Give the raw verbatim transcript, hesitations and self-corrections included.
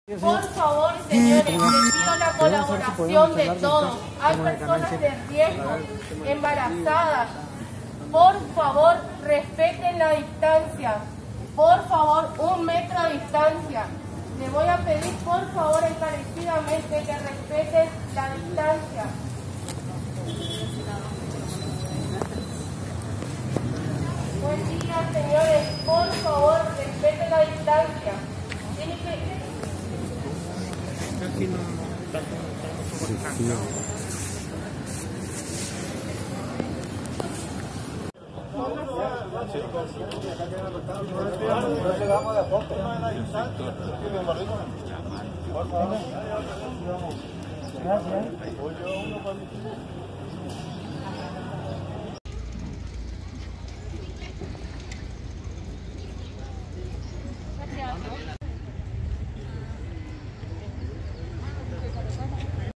Por favor, señores, les pido la colaboración de todos. Hay personas de riesgo, embarazadas. Por favor, respeten la distancia. Por favor, un metro de distancia. Les voy a pedir, por favor, encarecidamente que respeten la distancia. Buen día, señores. Por favor, respeten la distancia. Tiene que... Aquí no, no, no, no, Gracias.